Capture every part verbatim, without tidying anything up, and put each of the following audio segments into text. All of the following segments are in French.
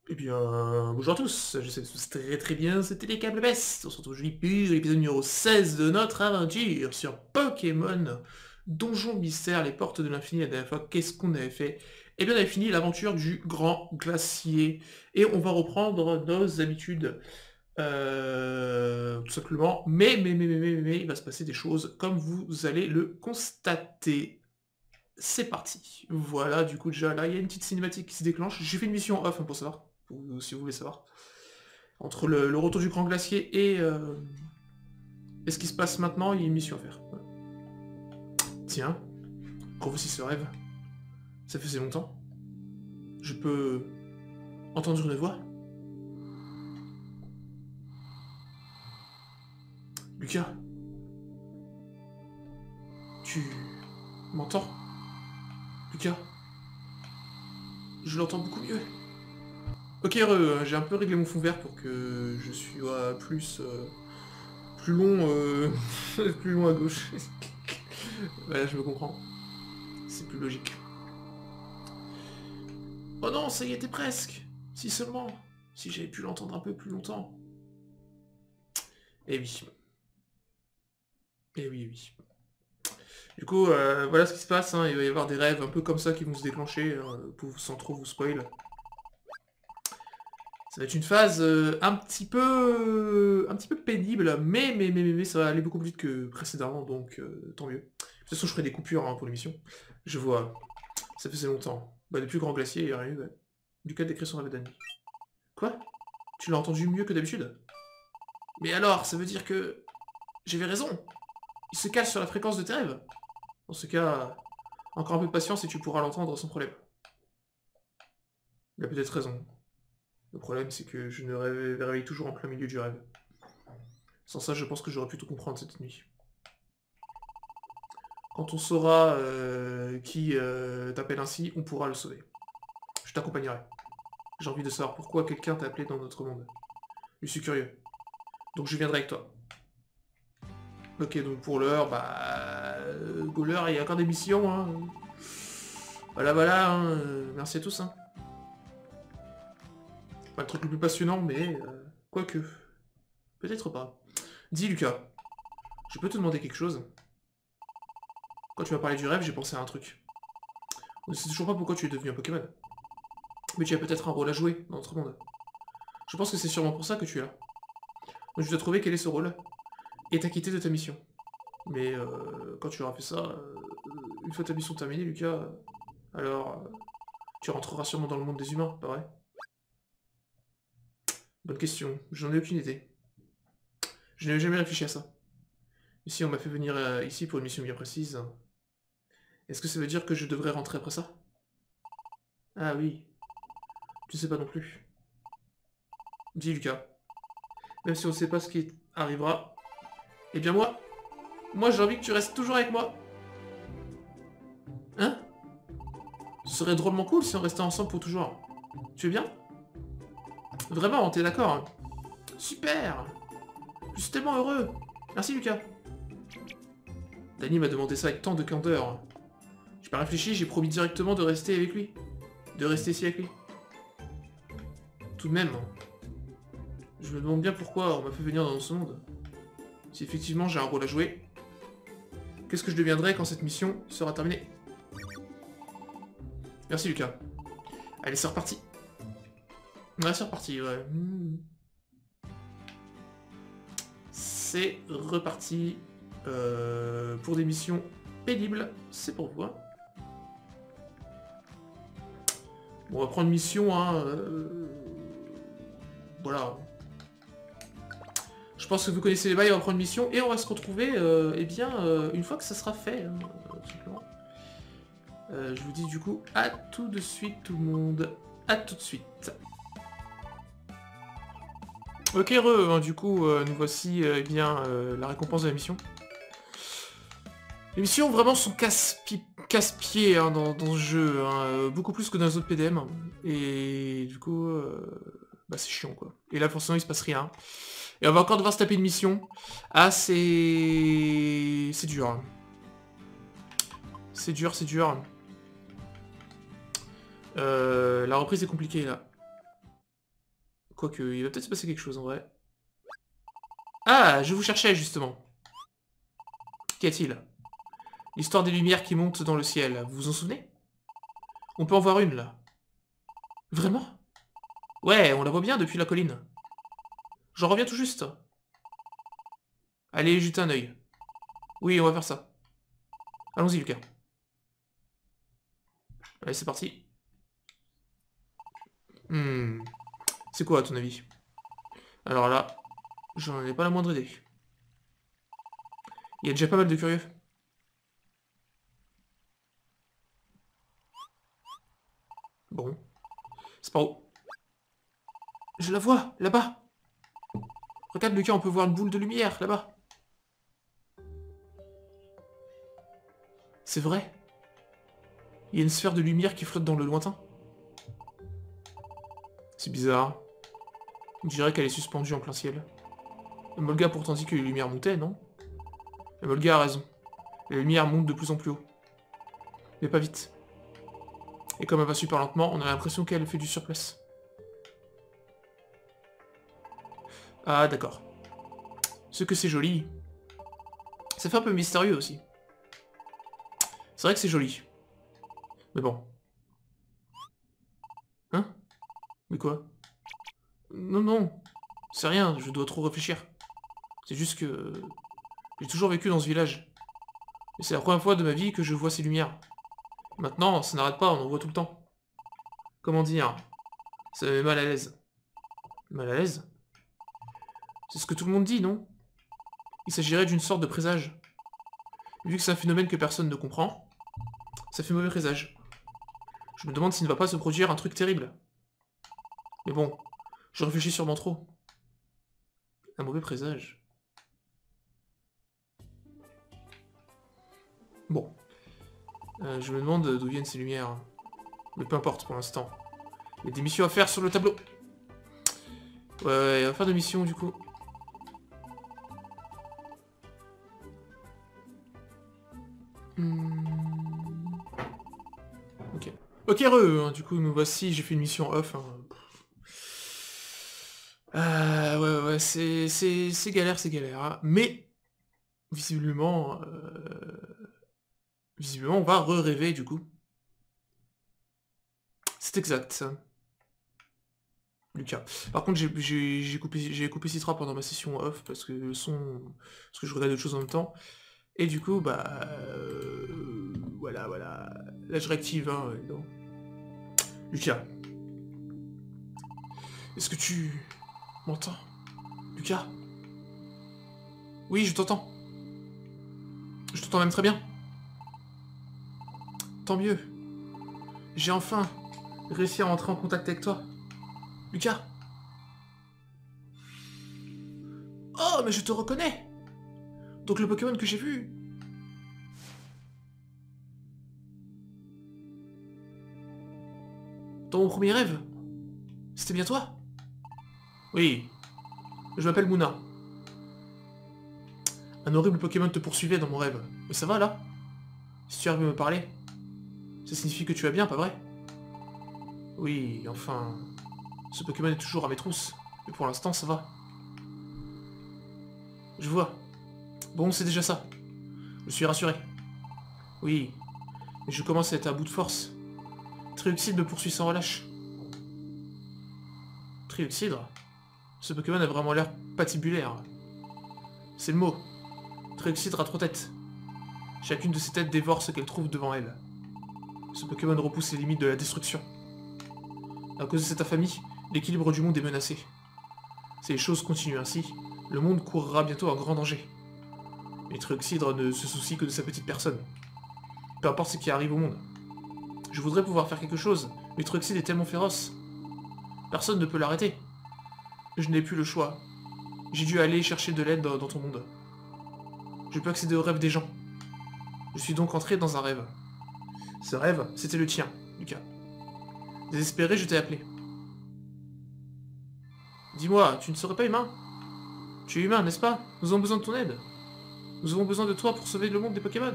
Eh bien, bonjour à tous, je sais tous très très bien, c'était les câbles Best. On se retrouve aujourd'hui pour l'épisode numéro seize de notre aventure sur Pokémon Donjon Mystère, les portes de l'infini. La dernière fois, qu'est-ce qu'on avait fait? Eh bien, on avait fini l'aventure du Grand Glacier. Et on va reprendre nos habitudes, euh, tout simplement. Mais, mais, mais, mais, mais, mais, mais, il va se passer des choses, comme vous allez le constater. C'est parti. Voilà, du coup, déjà là, il y a une petite cinématique qui se déclenche. J'ai fait une mission off, hein, pour savoir, pour- si vous voulez savoir. Entre le, le retour du Grand Glacier et, euh, et ce qui se passe maintenant, il y a une mission à faire. Voilà. Tiens, revoici ce rêve. Ça faisait longtemps. Je peux entendre une voix. Lucas, tu m'entends? Lucas, je l'entends beaucoup mieux. Ok, heureux, j'ai un peu réglé mon fond vert pour que je sois plus... euh, plus long... euh, plus long à gauche. Voilà, je me comprends. C'est plus logique. Oh non, ça y était presque. Si seulement. Si j'avais pu l'entendre un peu plus longtemps. Eh oui. Eh oui, eh oui. Du coup, euh, voilà ce qui se passe, hein. Il va y avoir des rêves un peu comme ça qui vont se déclencher, hein, pour, sans trop vous spoil. Ça va être une phase euh, un petit peu un petit peu pénible, mais, mais, mais, mais, mais ça va aller beaucoup plus vite que précédemment, donc euh, tant mieux. De toute façon, je ferai des coupures, hein, pour l'émission. Je vois. Ça faisait longtemps. Bah, depuis le Grand Glacier, il n'y a rien eu. Ouais. Lucas décrit son rêve d'Annie. Quoi? Tu l'as entendu mieux que d'habitude? Mais alors, ça veut dire que... J'avais raison. Il se cale sur la fréquence de tes rêves. Dans ce cas, encore un peu de patience et tu pourras l'entendre sans problème. Il a peut-être raison. Le problème, c'est que je me réveille, réveille toujours en plein milieu du rêve. Sans ça, je pense que j'aurais pu tout comprendre cette nuit. Quand on saura euh, qui euh, t'appelle ainsi, on pourra le sauver. Je t'accompagnerai. J'ai envie de savoir pourquoi quelqu'un t'a appelé dans notre monde. Je suis curieux. Donc je viendrai avec toi. Ok, donc pour l'heure, bah... Euh, Gauler, il y a encore des missions, hein. Voilà, voilà, hein. euh, merci à tous, hein. Pas le truc le plus passionnant, mais... Euh, quoique... Peut-être pas. Dis, Lucas, je peux te demander quelque chose? Quand tu m'as parlé du rêve, j'ai pensé à un truc. On ne sait toujours pas pourquoi tu es devenu un Pokémon. Mais tu as peut-être un rôle à jouer dans notre monde. Je pense que c'est sûrement pour ça que tu es là. Donc je dois trouver quel est ce rôle, et t'acquitter de ta mission. Mais euh, quand tu auras fait ça, euh, une fois ta mission terminée, Lucas, alors euh, tu rentreras sûrement dans le monde des humains, pas vrai? Bonne question, j'en ai aucune idée. Je n'avais jamais réfléchi à ça. Ici, on m'a fait venir euh, ici pour une mission bien précise. Est-ce que ça veut dire que je devrais rentrer après ça? Ah oui, tu sais pas non plus. Dis Lucas, même si on ne sait pas ce qui arrivera, eh bien moi, moi j'ai envie que tu restes toujours avec moi. Hein? Ce serait drôlement cool si on restait ensemble pour toujours. Tu es bien? Vraiment, t'es d'accord, hein? Super! Je suis tellement heureux! Merci Lucas! Danny m'a demandé ça avec tant de candeur. J'ai pas réfléchi, j'ai promis directement de rester avec lui. De rester ici avec lui. Tout de même, je me demande bien pourquoi on m'a fait venir dans ce monde. Si effectivement j'ai un rôle à jouer, qu'est-ce que je deviendrai quand cette mission sera terminée? Merci Lucas. Allez, c'est reparti. Ouais, c'est reparti, ouais. Hmm. C'est reparti euh, pour des missions pénibles. C'est pour vous, hein. Bon, on va prendre une mission, hein. Euh... Voilà. Je pense que vous connaissez les bails, on va prendre une mission et on va se retrouver, euh, eh bien, euh, une fois que ça sera fait, hein, tout simplement. Euh, je vous dis du coup, à tout de suite tout le monde. À tout de suite. Ok, re, hein, du coup, euh, nous voici, euh, eh bien, euh, la récompense de la mission. Les missions vraiment sont casse-pieds casse hein, dans, dans ce jeu, hein, euh, beaucoup plus que dans les autres P D M. Et du coup, euh, bah c'est chiant quoi. Et là forcément il se passe rien. Et on va encore devoir se taper une mission. Ah c'est... C'est dur. Hein. C'est dur, c'est dur. Euh, la reprise est compliquée là. Quoique, il va peut-être se passer quelque chose en vrai. Ah, je vous cherchais justement. Qu'y a-t-il? L'histoire des lumières qui montent dans le ciel, vous vous en souvenez? On peut en voir une là. Vraiment? Ouais, on la voit bien depuis la colline. J'en reviens tout juste. Allez, jetez un œil. Oui, on va faire ça. Allons-y, Lucas. Allez, c'est parti. Hmm. C'est quoi, à ton avis? Alors là, j'en ai pas la moindre idée. Il y a déjà pas mal de curieux. Bon. C'est par où? Je la vois, là-bas. Regarde, Lucas, on peut voir une boule de lumière, là-bas. C'est vrai. Il y a une sphère de lumière qui flotte dans le lointain. C'est bizarre. On dirait qu'elle est suspendue en plein ciel. Et Molga a pourtant dit que les lumières montaient, non? Et Molga a raison. Les lumières montent de plus en plus haut. Mais pas vite. Et comme elle va super lentement, on a l'impression qu'elle fait du surplace. Ah, d'accord. Ce que c'est joli. Ça fait un peu mystérieux aussi. C'est vrai que c'est joli. Mais bon. Hein? Mais quoi? Non, non. C'est rien, je dois trop réfléchir. C'est juste que... J'ai toujours vécu dans ce village. Et c'est la première fois de ma vie que je vois ces lumières. Maintenant, ça n'arrête pas, on en voit tout le temps. Comment dire? Ça me met mal à l'aise. Mal à l'aise? C'est ce que tout le monde dit, non? Il s'agirait d'une sorte de présage. Vu que c'est un phénomène que personne ne comprend, ça fait mauvais présage. Je me demande s'il ne va pas se produire un truc terrible. Mais bon, je réfléchis sûrement trop. Un mauvais présage. Bon. Euh, je me demande d'où viennent ces lumières. Mais peu importe pour l'instant. Il y a des missions à faire sur le tableau. Ouais, ouais, on va faire des missions du coup. Hmm. Ok. Ok, re, hein, du coup, nous voici, j'ai fait une mission off. Hein. Euh, ouais, ouais, ouais, c'est c'est galère, c'est galère. Hein. Mais, visiblement, euh, visiblement, on va re-rêver, du coup. C'est exact, ça. Lucas. Par contre, j'ai j'ai- j'ai coupé, j'ai coupé Citra pendant ma session off, parce que le son... Parce que je regardais d'autres choses en même temps. Et du coup, bah... euh, voilà, voilà. Là, je réactive, hein. Non. Lucas. Est-ce que tu... m'entends? Lucas? Oui, je t'entends. Je t'entends même très bien. Tant mieux. J'ai enfin réussi à entrer en contact avec toi. Lucas? Oh, mais je te reconnais! Donc le Pokémon que j'ai vu... Dans mon premier rêve? C'était bien toi? Oui. Je m'appelle Mouna. Un horrible Pokémon te poursuivait dans mon rêve. Mais ça va, là? Si tu arrives à me parler, ça signifie que tu vas bien, pas vrai? Oui, enfin... Ce Pokémon est toujours à mes trousses. Mais pour l'instant, ça va. Je vois. Bon, c'est déjà ça. Je suis rassuré. Oui. Mais je commence à être à bout de force. Trioxide me poursuit sans relâche. Trioxydre? Ce Pokémon a vraiment l'air patibulaire. C'est le mot. Trioxydre a trois têtes. Chacune de ces têtes dévore ce qu'elle trouve devant elle. Ce Pokémon repousse les limites de la destruction. À cause de cette infamie, l'équilibre du monde est menacé. Si les choses continuent ainsi, le monde courra bientôt un grand danger. Mais Trioxydre ne se soucie que de sa petite personne. Peu importe ce qui arrive au monde. Je voudrais pouvoir faire quelque chose, mais Trioxydre est tellement féroce. Personne ne peut l'arrêter. Je n'ai plus le choix. J'ai dû aller chercher de l'aide dans, dans ton monde. Je peux accéder aux rêves des gens. Je suis donc entré dans un rêve. Ce rêve, c'était le tien, Lucas. Désespéré, je t'ai appelé. Dis-moi, tu ne serais pas humain? Tu es humain, n'est-ce pas? Nous avons besoin de ton aide. Nous avons besoin de toi pour sauver le monde des Pokémon.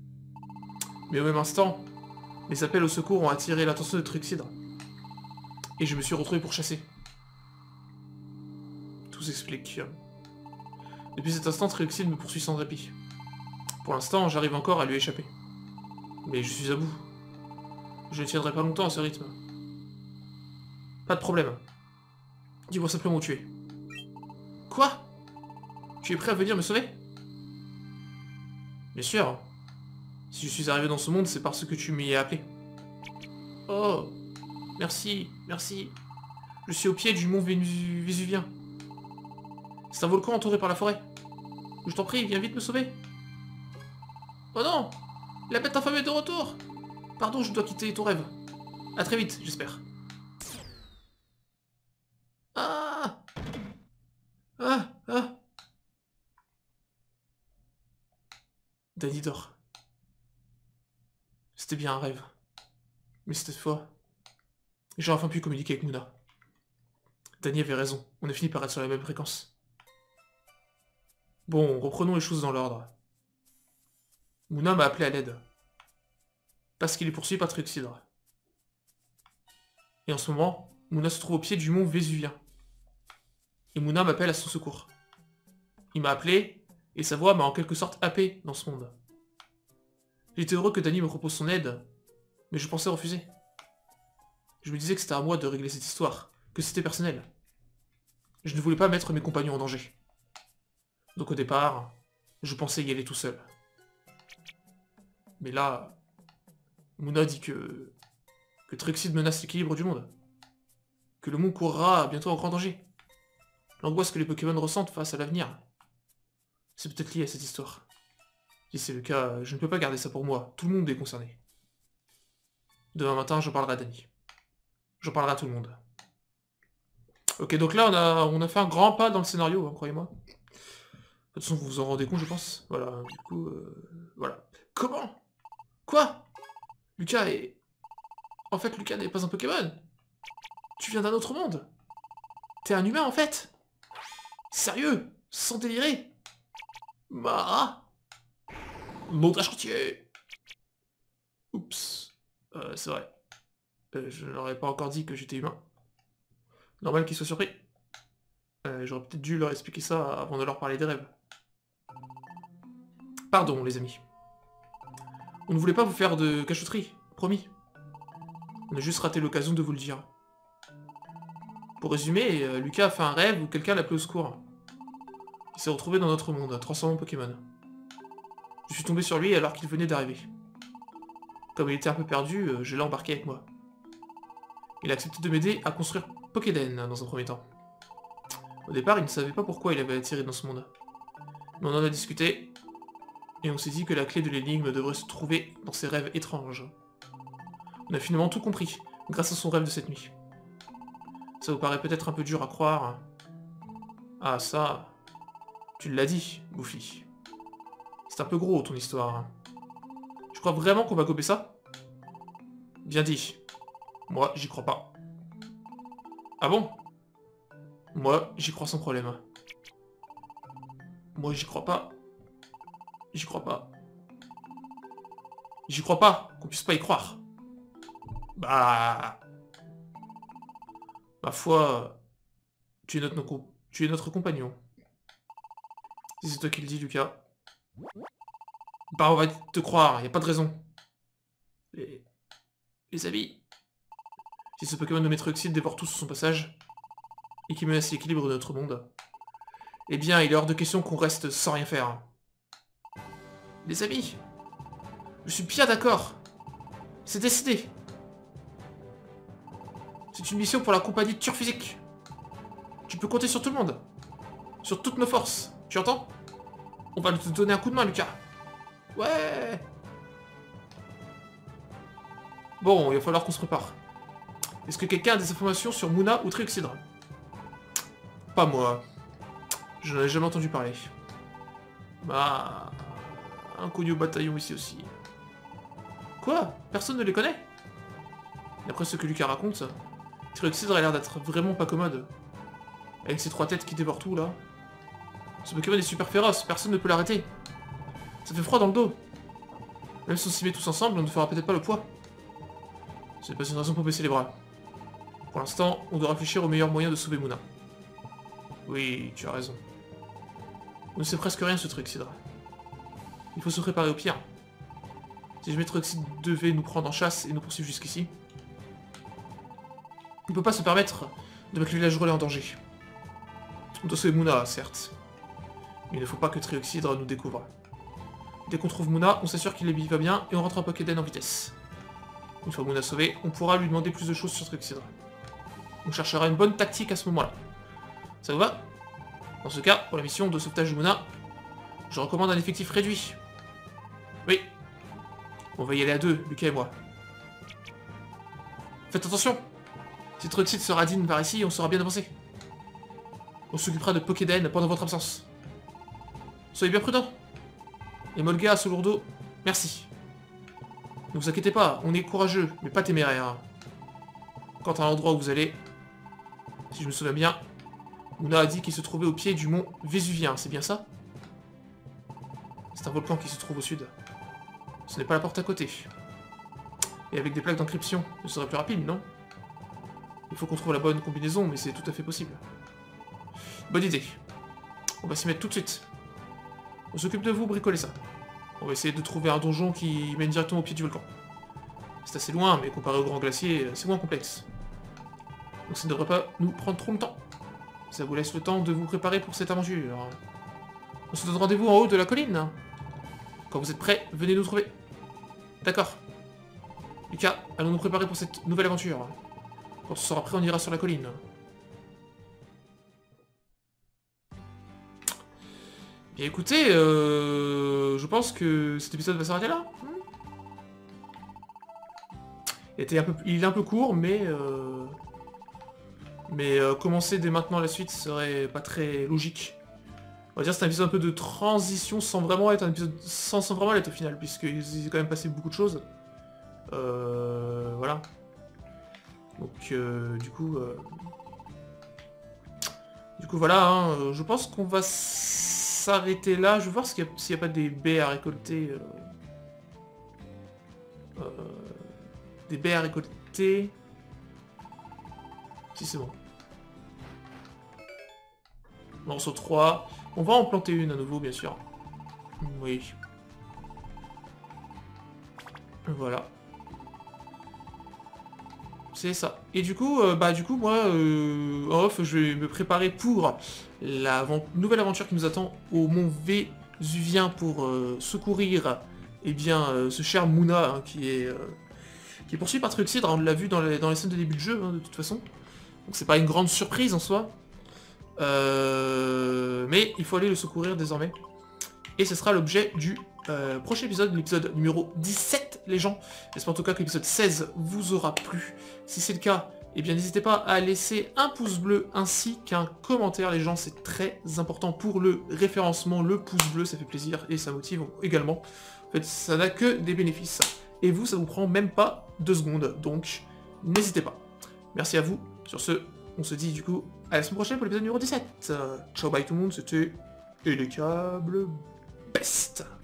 Mais au même instant, les appels au secours ont attiré l'attention de Trioxydre. Et je me suis retrouvé pour chasser. Tout s'explique. Depuis cet instant, Trioxide me poursuit sans répit. Pour l'instant, j'arrive encore à lui échapper. Mais je suis à bout. Je ne tiendrai pas longtemps à ce rythme. Pas de problème. Dis-moi simplement où tu es. Quoi? Tu es prêt à venir me sauver? Bien sûr. Si je suis arrivé dans ce monde, c'est parce que tu m'y as appelé. Oh, merci, merci. Je suis au pied du mont Vésu- Vésuvien. C'est un volcan entouré par la forêt. Je t'en prie, viens vite me sauver. Oh non! La bête infâme est de retour! Pardon, je dois quitter ton rêve. À très vite, j'espère. Ah! Ah! Ah! Danny dort. C'était bien un rêve. Mais cette fois, j'ai enfin pu communiquer avec Mouna. Danny avait raison, on a fini par être sur la même fréquence. Bon, reprenons les choses dans l'ordre. Mouna m'a appelé à l'aide. Parce qu'il est poursuivi par Trioxydre. Et en ce moment, Mouna se trouve au pied du mont Vésuvien. Et Mouna m'appelle à son secours. Il m'a appelé, et sa voix m'a en quelque sorte happé dans ce monde. J'étais heureux que Danny me propose son aide, mais je pensais refuser. Je me disais que c'était à moi de régler cette histoire, que c'était personnel. Je ne voulais pas mettre mes compagnons en danger. Donc au départ, je pensais y aller tout seul. Mais là, Mouna dit que... que Trioxide menace l'équilibre du monde. Que le monde courra bientôt en grand danger. L'angoisse que les Pokémon ressentent face à l'avenir. C'est peut-être lié à cette histoire. Si c'est le cas, je ne peux pas garder ça pour moi. Tout le monde est concerné. Demain matin, j'en parlerai à Danny. J'en parlerai à tout le monde. Ok, donc là, on a, on a fait un grand pas dans le scénario, hein, croyez-moi. De toute façon, vous vous en rendez compte, je pense. Voilà, du coup, euh, voilà. Comment? Quoi? Lucas est... En fait, Lucas n'est pas un Pokémon. Tu viens d'un autre monde. T'es un humain, en fait. Sérieux? Sans délirer? Bah... Monte à chantier. Oups. Euh, c'est vrai. Euh, je leur ai pas encore dit que j'étais humain. Normal qu'ils soient surpris. Euh, J'aurais peut-être dû leur expliquer ça avant de leur parler des rêves. Pardon, les amis. On ne voulait pas vous faire de cachotterie, promis. On a juste raté l'occasion de vous le dire. Pour résumer, euh, Lucas a fait un rêve où quelqu'un l'a appelé au secours. Il s'est retrouvé dans notre monde, transformant Pokémon. Je suis tombé sur lui alors qu'il venait d'arriver. Comme il était un peu perdu, euh, je l'ai embarqué avec moi. Il a accepté de m'aider à construire Pokéden dans un premier temps. Au départ, il ne savait pas pourquoi il avait atterri dans ce monde. Mais on en a discuté, et on s'est dit que la clé de l'énigme devrait se trouver dans ses rêves étranges. On a finalement tout compris, grâce à son rêve de cette nuit. Ça vous paraît peut-être un peu dur à croire. Ah ça... Tu l'as dit, Goofy. C'est un peu gros, ton histoire. Je crois vraiment qu'on va gober ça? Bien dit. Moi, j'y crois pas. Ah bon? Moi, j'y crois sans problème. Moi, j'y crois pas. J'y crois pas. J'y crois pas qu'on puisse pas y croire. Bah... Ma foi... Tu es notre, tu es notre compagnon. Si c'est toi qui le dis, Lucas. Bah, on va te croire, y a pas de raison. Les... Les amis. Si ce Pokémon nommé Trioxide dévore tout sur son passage, et qui menace l'équilibre de notre monde, eh bien, il est hors de question qu'on reste sans rien faire. Les amis, je suis bien d'accord. C'est décidé. C'est une mission pour la compagnie Turphysique. Tu peux compter sur tout le monde. Sur toutes nos forces. Tu entends? On va te donner un coup de main, Lucas. Ouais. Bon, il va falloir qu'on se prépare. Est-ce que quelqu'un a des informations sur Mouna ou Trioxydre? Pas moi. Je n'en ai jamais entendu parler. Bah... Inconnu au bataillon ici aussi. Quoi? Personne ne les connaît? D'après ce que Lucas raconte, Trioxydre a l'air d'être vraiment pas commode. Avec ses trois têtes qui dévorent tout, là. Ce Pokémon est super féroce, personne ne peut l'arrêter. Ça fait froid dans le dos. Même si on s'y met tous ensemble, on ne fera peut-être pas le poids. C'est pas une raison pour baisser les bras. Pour l'instant, on doit réfléchir au meilleur moyen de sauver Muna. Oui, tu as raison. On ne sait presque rien ce truc, Sidra. Il faut se préparer au pire. Si jamais Truxid devait nous prendre en chasse et nous poursuivre jusqu'ici, il ne peut pas se permettre de mettre le village relais en danger. On doit sauver Muna, certes. Mais il ne faut pas que Trioxydre nous découvre. Dès qu'on trouve Muna, on s'assure qu'il va bien et on rentre en Pokéden en vitesse. Une fois Muna sauvé, on pourra lui demander plus de choses sur Trioxydre. On cherchera une bonne tactique à ce moment-là. Ça vous va? Dans ce cas, pour la mission de sauvetage de Muna, je recommande un effectif réduit. Oui. On va y aller à deux, Lucas et moi. Faites attention! Si Trioxydre se radine par ici, on sera bien avancé. On s'occupera de Pokéden pendant votre absence. Soyez bien prudents. Et Molga, ce lourdeau, merci. Ne vous inquiétez pas, on est courageux, mais pas téméraire. Quant à l'endroit où vous allez, si je me souviens bien, Muna a dit qu'il se trouvait au pied du mont Vésuvien, c'est bien ça? C'est un volcan qui se trouve au sud. Ce n'est pas la porte à côté. Et avec des plaques d'encryption, ce serait plus rapide, non? Il faut qu'on trouve la bonne combinaison, mais c'est tout à fait possible. Bonne idée. On va s'y mettre tout de suite. On s'occupe de vous, bricoler ça. On va essayer de trouver un donjon qui mène directement au pied du volcan. C'est assez loin, mais comparé au grand glacier, c'est moins complexe. Donc ça ne devrait pas nous prendre trop longtemps. Ça vous laisse le temps de vous préparer pour cette aventure. On se donne rendez-vous en haut de la colline. Quand vous êtes prêts, venez nous trouver. D'accord. Lucas, allons nous préparer pour cette nouvelle aventure. Quand ce sera prêt, on ira sur la colline. Bien écoutez, euh, je pense que cet épisode va s'arrêter là. Il, était un peu, il est un peu court, mais... Euh, mais euh, commencer dès maintenant la suite serait pas très logique. On va dire que c'est un épisode un peu de transition sans vraiment être un épisode... sans, sans vraiment l'être au final, puisqu'il s'est quand même passé beaucoup de choses. Euh, voilà. Donc, euh, du coup... Euh, du coup, voilà, hein, je pense qu'on va... s'arrêter là. Je vais voir s'il n'y a, a pas des baies à récolter. Euh... Euh... Des baies à récolter. Si c'est bon. Morceau trois. On va en planter une à nouveau, bien sûr. Oui. Voilà. C'est ça. Et du coup, euh, bah du coup, moi, euh, en off, je vais me préparer pour la nouvelle aventure qui nous attend au mont Vésuvien pour euh, secourir, eh bien, euh, ce cher Muna, hein, qui est euh, qui est poursuivi par Trioxydre. On l'a vu dans les, dans les scènes de début de jeu, hein, de toute façon. Donc c'est pas une grande surprise en soi. Euh, mais il faut aller le secourir désormais. Et ce sera l'objet du euh, prochain épisode, l'épisode numéro dix-sept, les gens. J'espère en tout cas que l'épisode seize vous aura plu. Si c'est le cas, eh bien n'hésitez pas à laisser un pouce bleu ainsi qu'un commentaire, les gens, c'est très important pour le référencement. Le pouce bleu, ça fait plaisir et ça motive également. En fait, ça n'a que des bénéfices. Et vous, ça vous prend même pas deux secondes, donc n'hésitez pas. Merci à vous. Sur ce, on se dit du coup à la semaine prochaine pour l'épisode numéro dix-sept. Euh, ciao, bye tout le monde, c'était Et les câbles Best.